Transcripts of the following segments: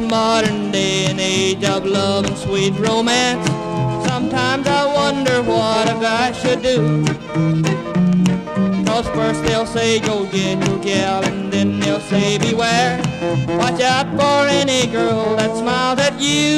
modern day and age of love and sweet romance, sometimes I wonder what a guy should do. 'Cause first they'll say go get your gal, and then they'll say beware, watch out for any girl that smiles at you.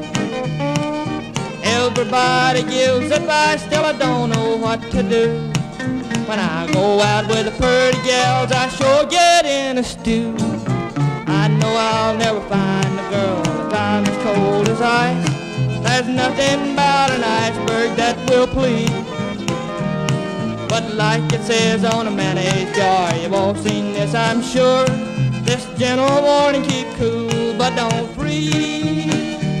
Everybody gives advice, still I don't know what to do. When I go out with the pretty gals, I sure get in a stew. I know I'll never find a girl that I'm as cold as ice. There's nothing about an iceberg that will please. But like it says on a mayonnaise jar, you've all seen this I'm sure. This gentle warning, keep cool but don't freeze.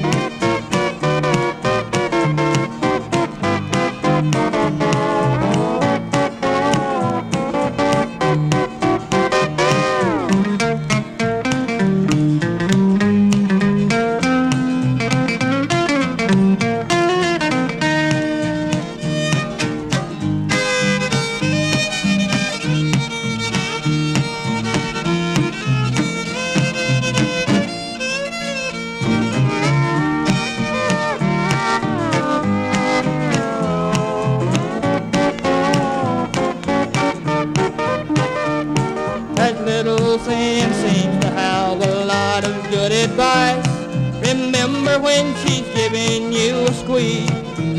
Little thing seems to have a lot of good advice. Remember when she's giving you a squeeze.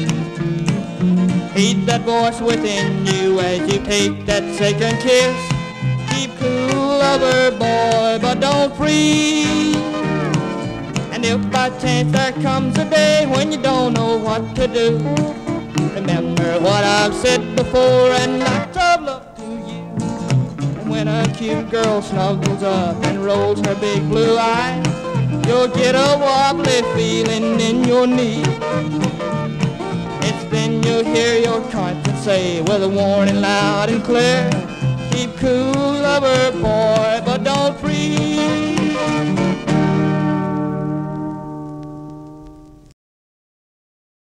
Heed that voice within you as you take that second kiss. Keep cool, lover boy, but don't freeze. And if by chance there comes a day when you don't know what to do, remember what I've said before and lots of love. When a cute girl snuggles up and rolls her big blue eyes, you'll get a wobbly feeling in your knee. It's then you'll hear your conscience say with a warning loud and clear, keep cool, lover boy, but don't